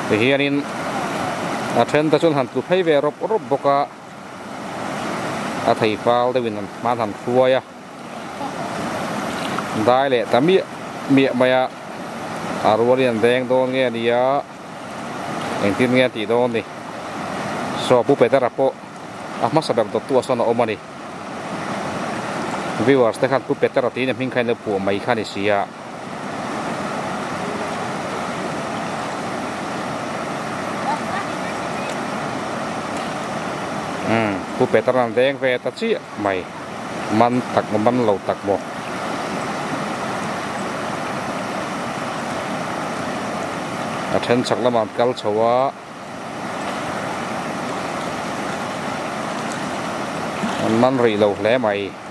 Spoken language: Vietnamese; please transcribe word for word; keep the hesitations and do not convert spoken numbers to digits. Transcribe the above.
thì hiện in à trên ta chun hàn tụ thấy về rộp rộp bốc à à thầy phao đây mình mang hàn khuya ya đại lệ ta mía mía mày à à rồi liền đen đôn nghe đi á anh tin nghe tí đôn đi so bu peta rapo ah mas sabab to tu asona omani viewers te khan bu peta rati ne ming khain le pu mai khani sia um bu peta ran deng ve ta chi mai man tak man lo tak mo a then chak lamam kal chawa man ri lo hle mai